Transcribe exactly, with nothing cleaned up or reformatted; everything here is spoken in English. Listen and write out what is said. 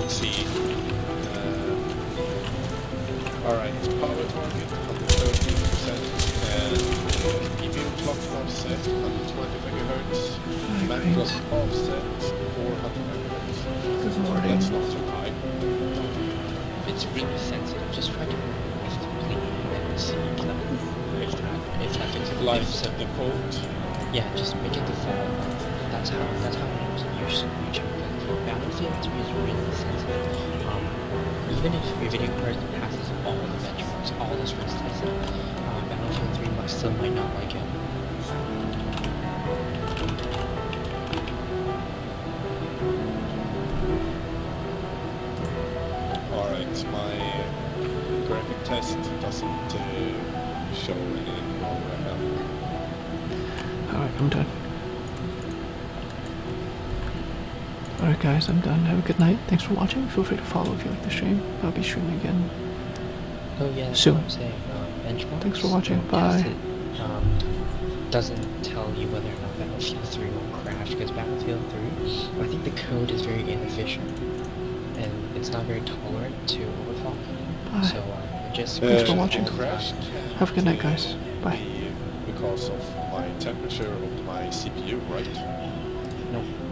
let's see. Uh, Alright, power target one hundred thirteen percent and E V O clock offset one hundred twenty megahertz, macros offset four hundred megahertz. Good So morning. that's not too high. It's really sensitive. Just try to remove it completely and see if that, if that, if that fixes it. Life If so, default. yeah, just make it default. That's how that's how it usually reach it. But Battlefield three is really sensitive. Um, even if your video card passes all the benchmarks, all the stress testing, um, Battlefield three might still might not like it. Alright, my graphic test doesn't uh, show anything wrong right now. Alright, I'm done. Alright guys, I'm done. Have a good night. Thanks for watching. Feel free to follow if you like the stream. I'll be streaming again. Oh yeah, that's Soon. what I'm saying. Um, benchmarks. Thanks for watching. um, Bye. It, um, doesn't tell you whether or not Battlefield three will crash, because Battlefield three, I think the code is very inefficient, and it's not very tolerant to overclock. Bye. So um, just Thanks for Uh, watching. the crash Have a good night, can't, guys. uh, Bye. be because of my temperature of my C P U, right? no.